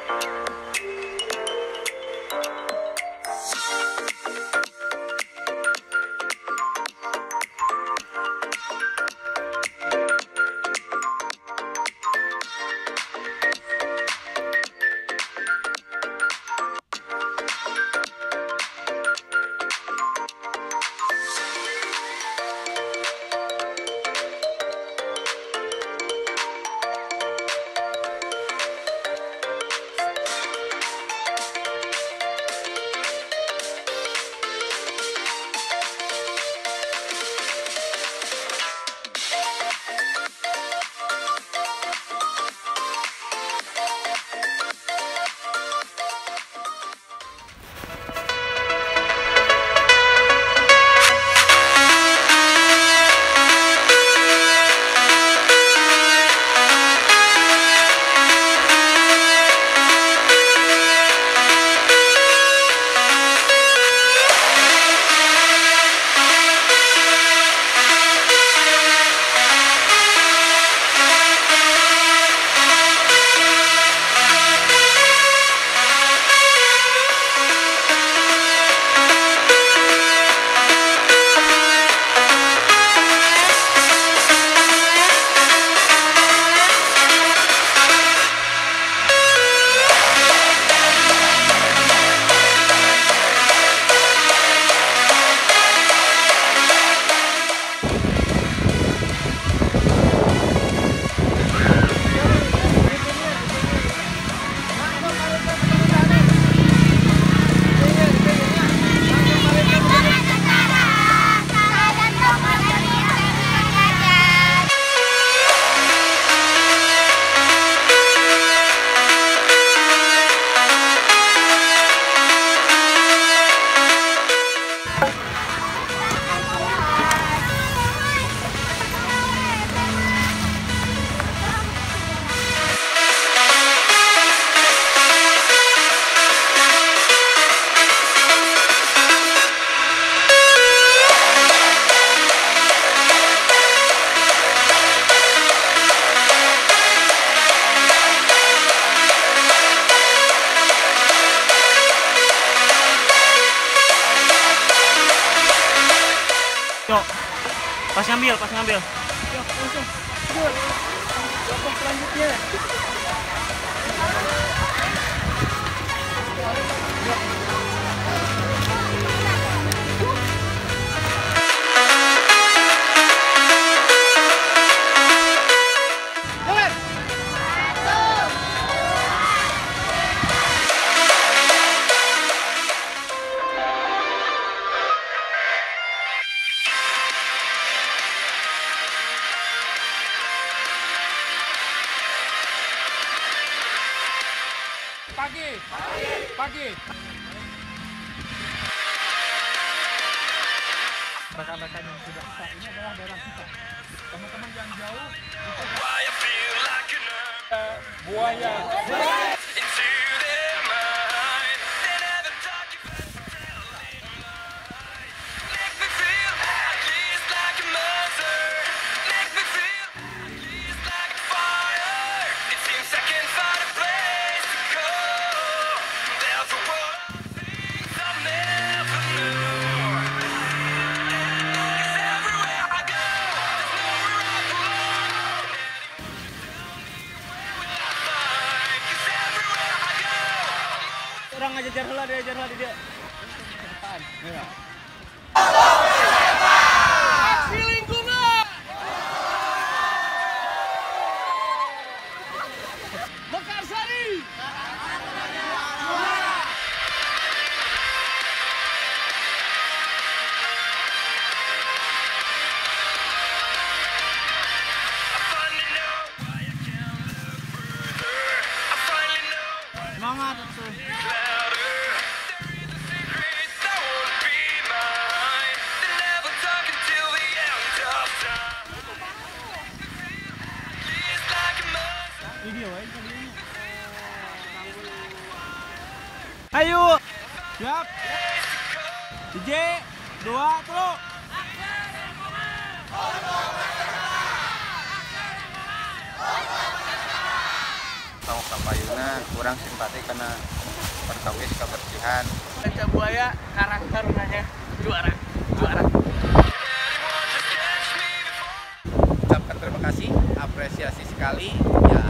Yuk, pas ngambil. Yuk, langsung. Yuk, kelompok selanjutnya. Pagi. Rekan-rekan yang sudah sah, ini adalah daerah kita. Teman-teman yang jauh, buaya. Orang aja jarlah dia. Depan. Ya. Aksi lingkungan. Mekarsari. Semangat tuh. Ayo, siap. DJ 2 terus. Pangkapayuna kurang simpati karena perkawis kebersihan. Rancabauaya Karang Tarunanya juara. Ucapkan terima kasih, apresiasi sekali ya.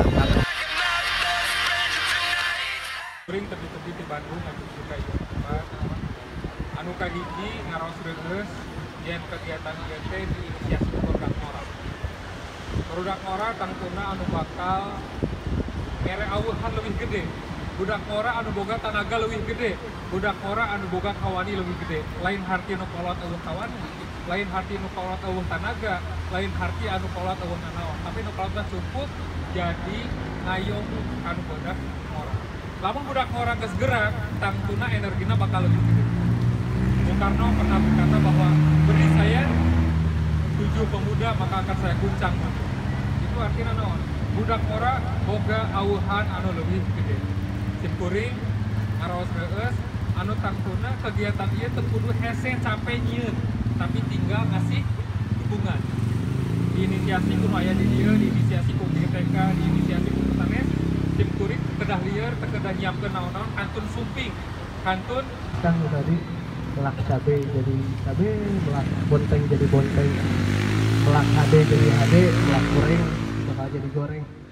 Sering terbit-terbit di Bandung anu suka ieu tempat anu kahiji ngaros reueus yen kegiatan ieu teh diinisiasi budak ngora. Budak ngora tangtuna anu bakal mere awuhan leuwih gede. Budak ngora anu boga tanaga leuwih gede. Budak ngora anu boga kawani leuwih gede. Lain harti anu kolot eueuh kawani, lain harti anu kolot eueuh tanaga, lain harti anu kolot eueuh nanaon. Tapi nu kolotna cukup jadi ngayong anu budak ngora. Lamun budak ngora geus gerak, tangtuna energina bakal lebih gede. Bung Karno pernah berkata bahwa beri saya 7 pemuda maka akan saya guncang. Itu artinya naon? Budak ngora boga awuhan anu leuwih gede. Simkuring ngaros reueus anu tangtuna kegiatan ieu teu kudu hese capek nyieun, tapi tinggal ngasih dukungan. Diinisiasi ku aya di dieu, diinisiasi ku GTK, diinisiasi ku sanes. Simkuring kedah lieur, kedah nyiapkeun naon-naon kantun sumping. Kantun kan tadi melak cabe jadi cabe, melak bonteng jadi bonteng, melak HD jadi HD, melak goreng bakal jadi goreng.